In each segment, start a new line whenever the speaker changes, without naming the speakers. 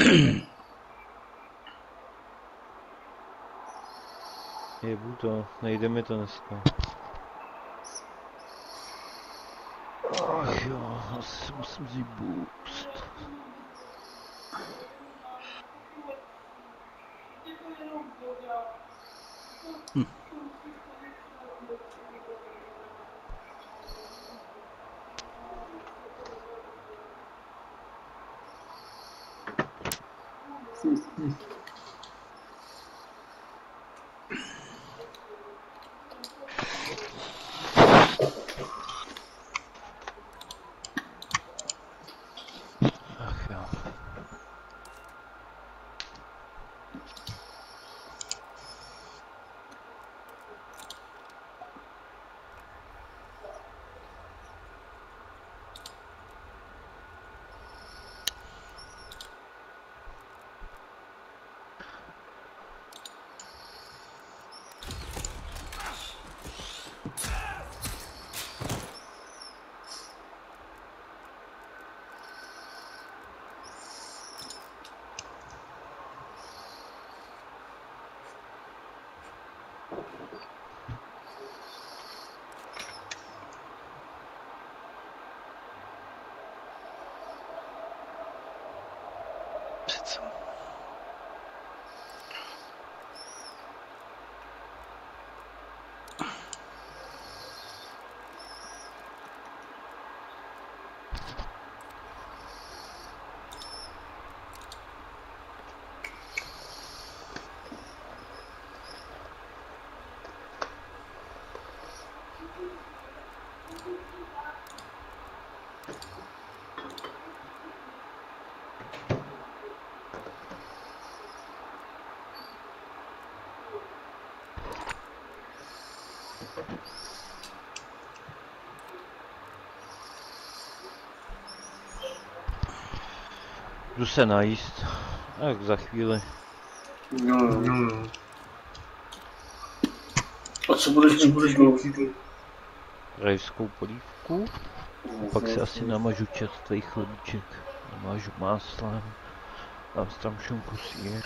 Jebu to, nejde mi to dneska. Ach jo, asi musím vzít boost. Ach jo.
Co?
Jdu se najíst. Tak za chvíli.
No. A co budeš chtít?
Rajskou polívku. Pak si asi namažu čerstvý chlebíček. Namažu máslem. Dám si tam šunku, sýr.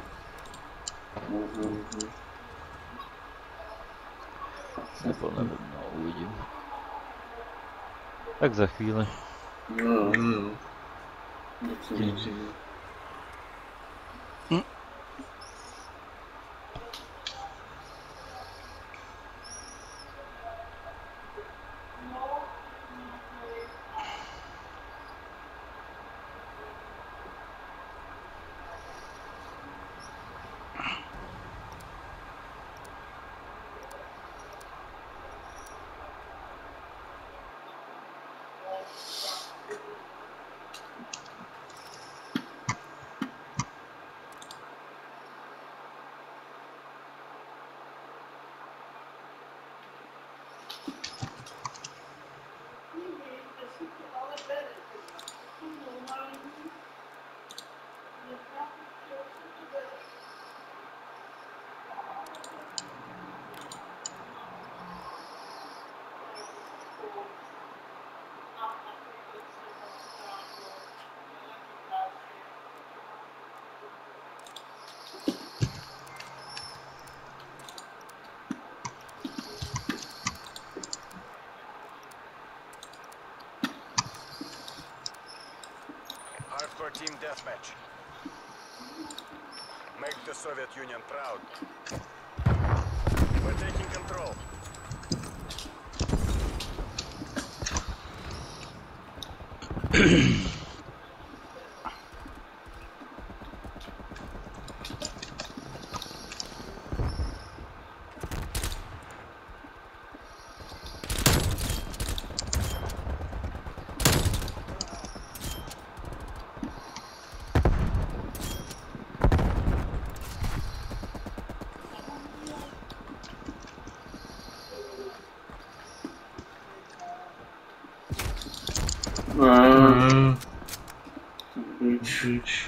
Nebo no, uvidím. Tak za chvíli.
No.
Hardcore team deathmatch. Make the Soviet Union proud. We're taking control.
Чуть.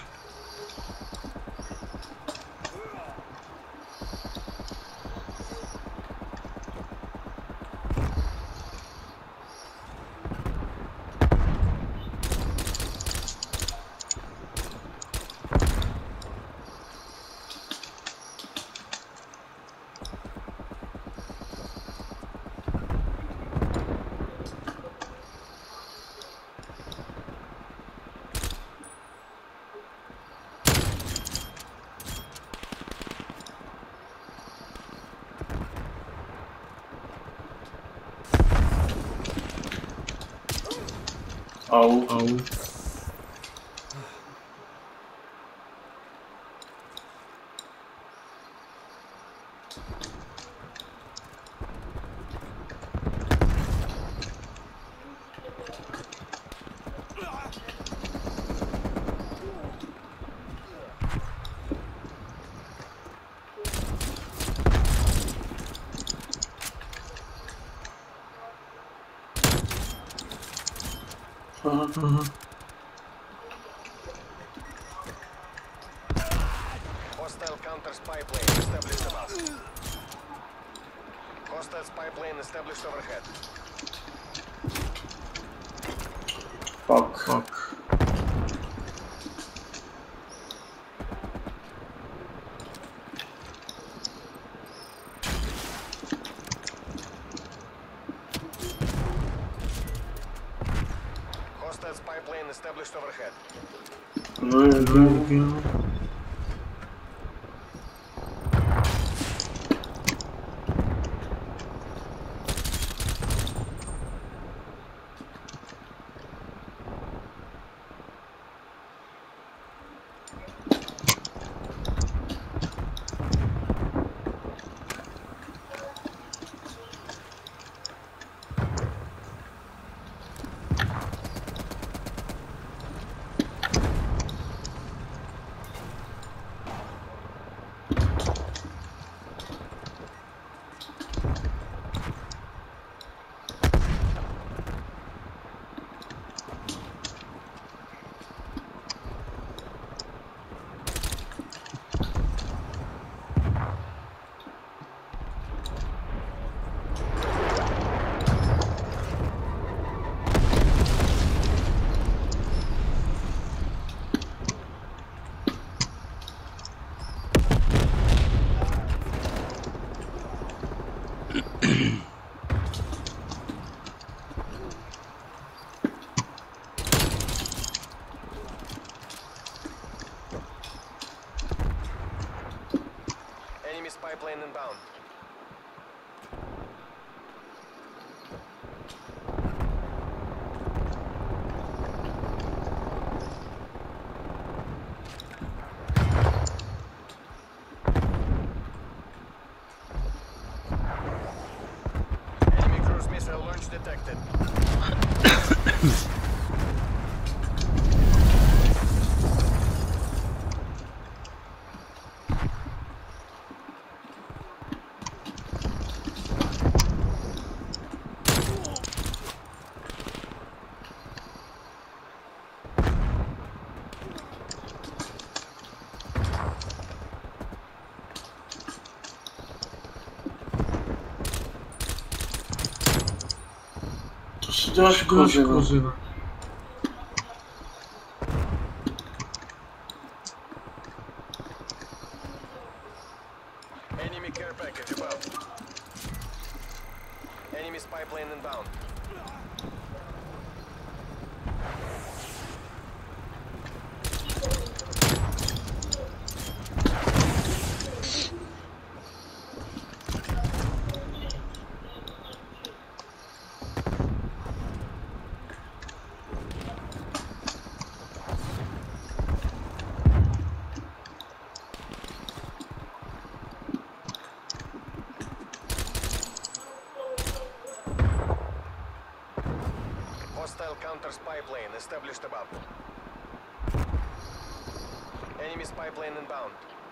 Au.
Hostile counter spy plane established above. Hostile spy plane established overhead.
Fuck.
Hostile spy plane established overhead. Enemy spy plane inbound. Enemy cruise missile launch detected.
To się dasz kurzyna.
Enemy care package above. Enemy spy plane inbound. Hostile counter spy plane established above. Enemy spy plane inbound.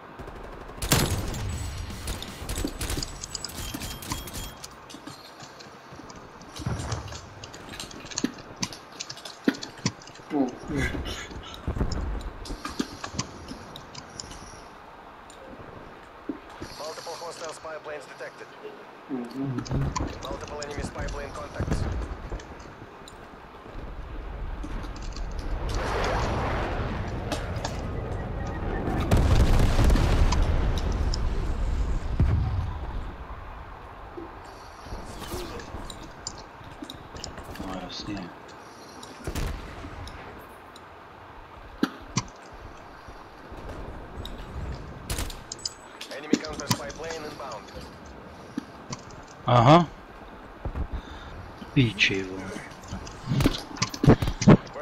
Multiple hostile spy planes detected. Multiple enemy spy plane contacts.
No jasně.
Enemy counter spy plane inbound.
Aha. Píči, vole.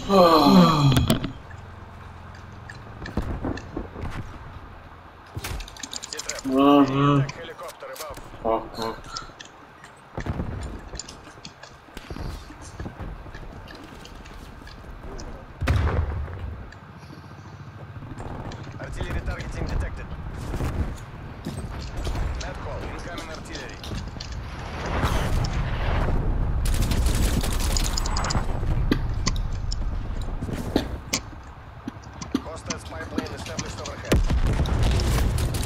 Ага.
Helicopter above.
Fuck.
Artillery targeting detected. Net call. Incoming artillery. Hostile spy plane established overhead.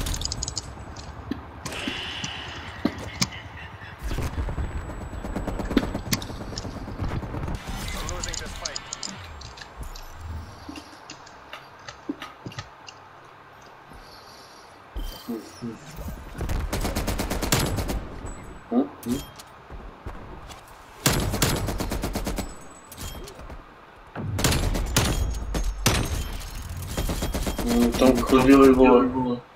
I'm losing this fight.
Там ходили его.